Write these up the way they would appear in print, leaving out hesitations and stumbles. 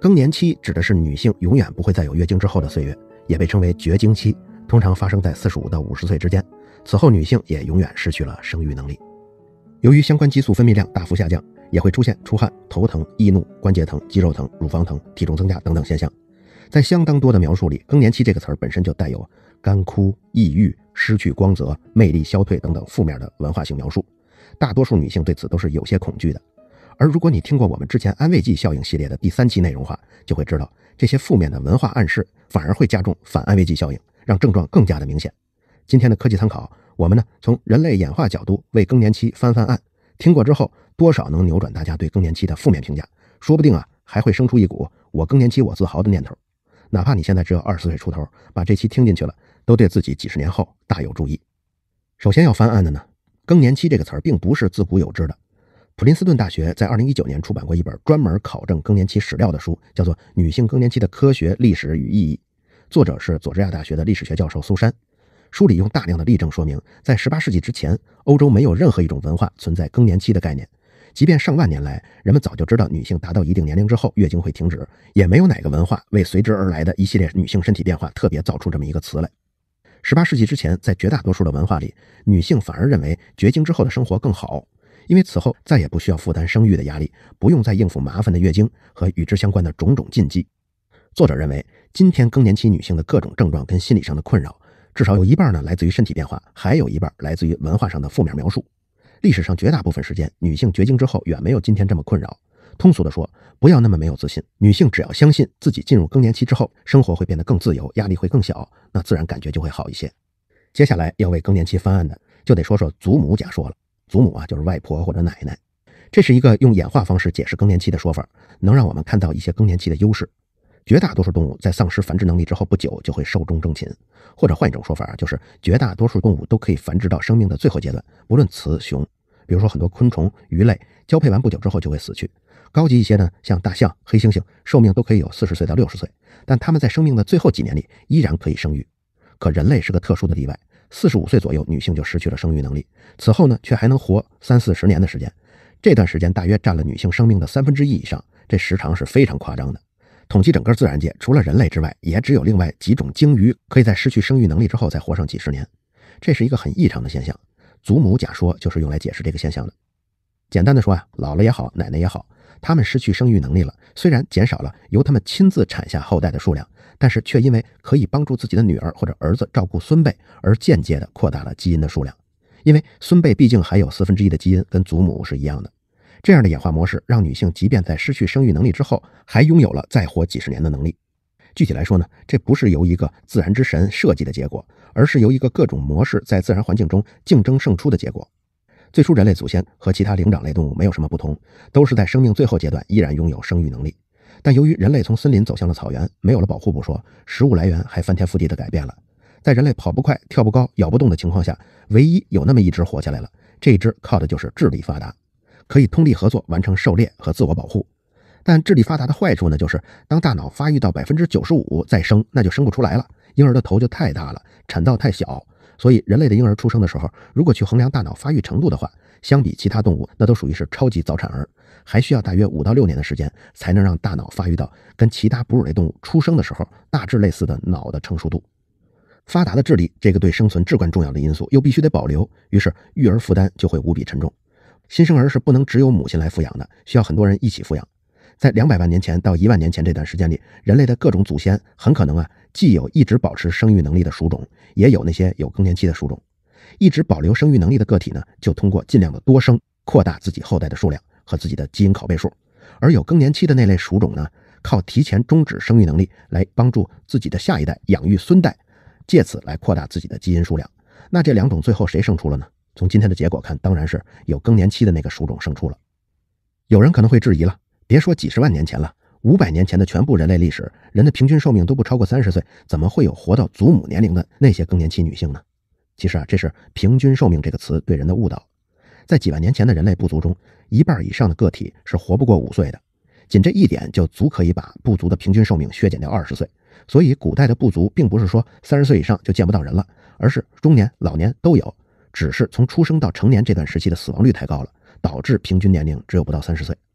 更年期指的是女性永远不会再有月经之后的岁月，也被称为绝经期，通常发生在45到50岁之间，此后女性也永远失去了生育能力。由于相关激素分泌量大幅下降，也会出现出汗、头疼、易怒、关节疼、肌肉疼、乳房疼、体重增加等等现象。在相当多的描述里，更年期这个词儿本身就带有干枯、抑郁、失去光泽、魅力消退等等负面的文化性描述，大多数女性对此都是有些恐惧的。而如果你听过我们之前安慰剂效应系列的第3期内容话，就会知道这些负面的文化暗示反而会加重反安慰剂效应，让症状更加的明显。今天的科技参考，我们呢从人类演化角度为更年期翻翻案，听过之后多少能扭转大家对更年期的负面评价，说不定还会生出一股我更年期我自豪的念头。哪怕你现在只有20岁出头，把这期听进去了，都对自己几十年后大有注意。首先要翻案的呢，更年期这个词儿并不是自古有之的。普林斯顿大学在2019年出版过一本专门考证更年期史料的书，叫做《女性更年期的科学、历史与意义》，作者是佐治亚大学的历史学教授苏珊。书里用大量的例证说明，在18世纪之前，欧洲没有任何一种文化存在更年期的概念。即便上万年来，人们早就知道女性达到一定年龄之后月经会停止，也没有哪个文化为随之而来的一系列女性身体变化特别造出这么一个词来。18世纪之前，在绝大多数的文化里，女性反而认为绝经之后的生活更好，因为此后再也不需要负担生育的压力，不用再应付麻烦的月经和与之相关的种种禁忌。作者认为，今天更年期女性的各种症状跟心理上的困扰，至少有一半呢来自于身体变化，还有一半来自于文化上的负面描述。历史上绝大部分时间，女性绝经之后远没有今天这么困扰。通俗的说，不要那么没有自信，女性只要相信自己进入更年期之后，生活会变得更自由，压力会更小，那自然感觉就会好一些。接下来要为更年期翻案的，就得说说祖母假说了。祖母就是外婆或者奶奶，这是一个用演化方式解释更年期的说法，能让我们看到一些更年期的优势。绝大多数动物在丧失繁殖能力之后不久就会寿终正寝，或者换一种说法，就是绝大多数动物都可以繁殖到生命的最后阶段，不论雌雄。比如说很多昆虫、鱼类交配完不久之后就会死去，高级一些呢，像大象、黑猩猩，寿命都可以有40岁到60岁，但它们在生命的最后几年里依然可以生育。可人类是个特殊的例外，45岁左右女性就失去了生育能力，此后呢却还能活30-40年的时间，这段时间大约占了女性生命的1/3以上，这时长是非常夸张的。统计整个自然界，除了人类之外，也只有另外几种鲸鱼可以在失去生育能力之后再活上几十年，这是一个很异常的现象。祖母假说就是用来解释这个现象的。简单的说姥姥也好，奶奶也好，她们失去生育能力了，虽然减少了由她们亲自产下后代的数量，但是却因为可以帮助自己的女儿或者儿子照顾孙辈，而间接的扩大了基因的数量。因为孙辈毕竟还有1/4的基因跟祖母是一样的。这样的演化模式让女性即便在失去生育能力之后，还拥有了再活几十年的能力。具体来说呢，这不是由一个自然之神设计的结果，而是由一个各种模式在自然环境中竞争胜出的结果。最初人类祖先和其他灵长类动物没有什么不同，都是在生命最后阶段依然拥有生育能力。但由于人类从森林走向了草原，没有了保护不说，食物来源还翻天覆地的改变了。在人类跑不快、跳不高、咬不动的情况下，唯一有那么一只活下来了，这一只靠的就是智力发达，可以通力合作完成狩猎和自我保护。但智力发达的坏处呢，就是当大脑发育到95%再生，那就生不出来了，婴儿的头就太大了，产道太小。所以人类的婴儿出生的时候，如果去衡量大脑发育程度的话，相比其他动物那都属于是超级早产儿，还需要大约5到6年的时间才能让大脑发育到跟其他哺乳类动物出生的时候大致类似的脑的成熟度。发达的智力这个对生存至关重要的因素又必须得保留，于是育儿负担就会无比沉重。新生儿是不能只有母亲来抚养的，需要很多人一起抚养。在200万年前到1万年前这段时间里，人类的各种祖先很可能既有一直保持生育能力的属种，也有那些有更年期的属种。一直保留生育能力的个体呢，就通过尽量的多生，扩大自己后代的数量和自己的基因拷贝数。而有更年期的那类属种呢，靠提前终止生育能力来帮助自己的下一代养育孙代，借此来扩大自己的基因数量。那这两种最后谁胜出了呢？从今天的结果看，当然是有更年期的那个属种胜出了。有人可能会质疑了，别说几十万年前了，500年前的全部人类历史，人的平均寿命都不超过30岁，怎么会有活到祖母年龄的那些更年期女性呢？其实这是平均寿命这个词对人的误导。在几万年前的人类部族中，一半以上的个体是活不过5岁的，仅这一点就足可以把部族的平均寿命削减掉20岁。所以古代的部族并不是说30岁以上就见不到人了，而是中年、老年都有，只是从出生到成年这段时期的死亡率太高了，导致平均年龄只有不到30岁。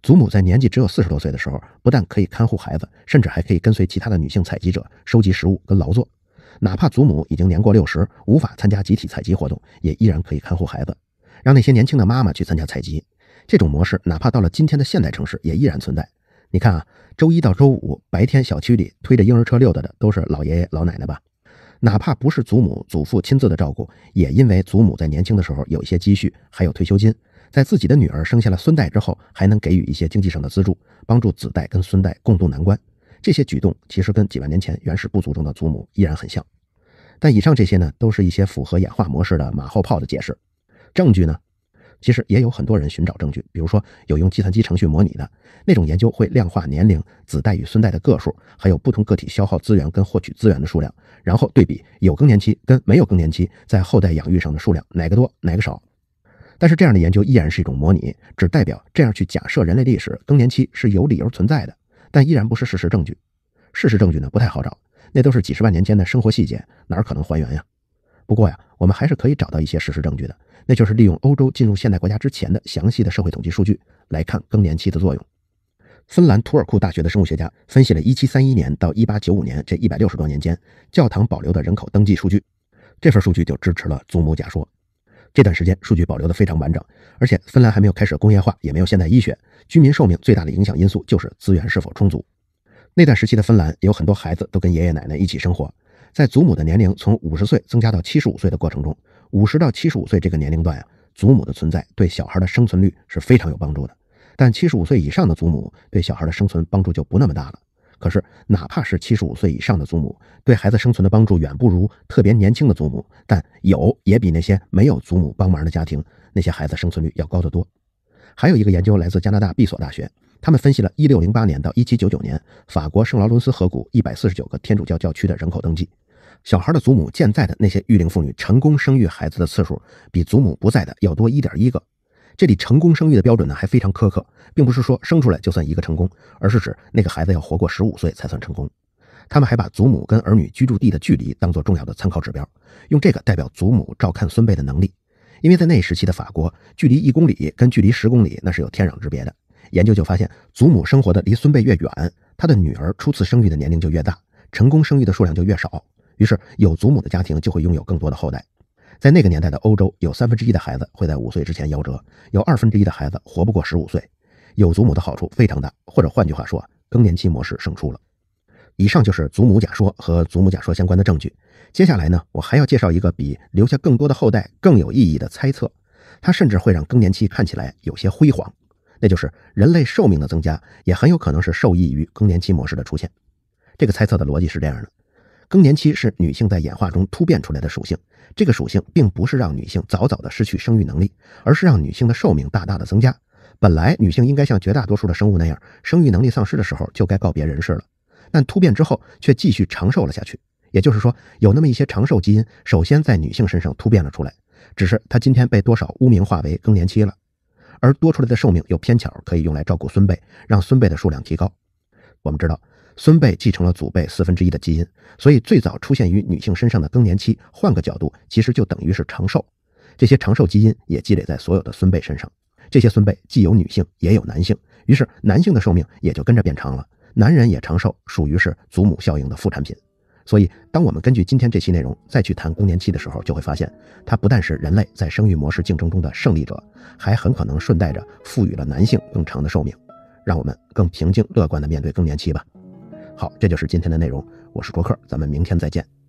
祖母在年纪只有40多岁的时候，不但可以看护孩子，甚至还可以跟随其他的女性采集者收集食物跟劳作。哪怕祖母已经年过60，无法参加集体采集活动，也依然可以看护孩子，让那些年轻的妈妈去参加采集。这种模式哪怕到了今天的现代城市也依然存在。你看啊，周一到周五白天小区里推着婴儿车溜达的都是老爷爷老奶奶吧？哪怕不是祖母祖父亲自的照顾，也因为祖母在年轻的时候有一些积蓄，还有退休金，在自己的女儿生下了孙代之后，还能给予一些经济上的资助，帮助子代跟孙代共度难关。这些举动其实跟几万年前原始部族中的祖母依然很像。但以上这些呢，都是一些符合演化模式的马后炮的解释。证据呢，其实也有很多人寻找证据，比如说有用计算机程序模拟的那种研究，会量化年龄、子代与孙代的个数，还有不同个体消耗资源跟获取资源的数量，然后对比有更年期跟没有更年期在后代养育上的数量，哪个多哪个少。但是这样的研究依然是一种模拟，只代表这样去假设人类历史更年期是有理由存在的，但依然不是事实证据。事实证据呢不太好找，那都是几十万年间的生活细节，哪可能还原呀？不过呀，我们还是可以找到一些事实证据的，那就是利用欧洲进入现代国家之前的详细的社会统计数据来看更年期的作用。芬兰图尔库大学的生物学家分析了1731年到1895年这160多年间教堂保留的人口登记数据，这份数据就支持了祖母假说。这段时间数据保留得非常完整，而且芬兰还没有开始工业化，也没有现代医学，居民寿命最大的影响因素就是资源是否充足。那段时期的芬兰有很多孩子都跟爷爷奶奶一起生活，在祖母的年龄从50岁增加到75岁的过程中，50到75岁这个年龄段祖母的存在对小孩的生存率是非常有帮助的。但75岁以上的祖母对小孩的生存帮助就不那么大了。可是哪怕是75岁以上的祖母，对孩子生存的帮助远不如特别年轻的祖母，但也比那些没有祖母帮忙的家庭那些孩子生存率要高得多。还有一个研究来自加拿大毕索大学，他们分析了1608年到1799年法国圣劳伦斯河谷149个天主教教区的人口登记，小孩的祖母健在的那些育龄妇女成功生育孩子的次数比祖母不在的要多 1.1 个。这里成功生育的标准呢还非常苛刻，并不是说生出来就算一个成功，而是指那个孩子要活过15岁才算成功。他们还把祖母跟儿女居住地的距离当作重要的参考指标，用这个代表祖母照看孙辈的能力。因为在那时期的法国，距离1公里跟距离10公里那是有天壤之别的。研究就发现，祖母生活的离孙辈越远，她的女儿初次生育的年龄就越大，成功生育的数量就越少，于是有祖母的家庭就会拥有更多的后代。在那个年代的欧洲，有1/3的孩子会在5岁之前夭折，有1/2的孩子活不过15岁。有祖母的好处非常大，或者换句话说，更年期模式胜出了。以上就是祖母假说和祖母假说相关的证据。接下来呢，我还要介绍一个比留下更多的后代更有意义的猜测，它甚至会让更年期看起来有些辉煌，那就是人类寿命的增加也很有可能是受益于更年期模式的出现。这个猜测的逻辑是这样的：更年期是女性在演化中突变出来的属性，这个属性并不是让女性早早的失去生育能力，而是让女性的寿命大大的增加。本来女性应该像绝大多数的生物那样，生育能力丧失的时候就该告别人世了，但突变之后却继续长寿了下去。也就是说，有那么一些长寿基因首先在女性身上突变了出来，只是它今天被多少污名化为更年期了，而多出来的寿命又偏巧可以用来照顾孙辈，让孙辈的数量提高。我们知道孙辈继承了祖辈1/4的基因，所以最早出现于女性身上的更年期，换个角度其实就等于是长寿。这些长寿基因也积累在所有的孙辈身上，这些孙辈既有女性也有男性，于是男性的寿命也就跟着变长了，男人也长寿，属于是祖母效应的副产品。所以当我们根据今天这期内容再去谈更年期的时候，就会发现它不但是人类在生育模式竞争中的胜利者，还很可能顺带着赋予了男性更长的寿命，让我们更平静乐观地面对更年期吧。好，这就是今天的内容，我是卓克，咱们明天再见。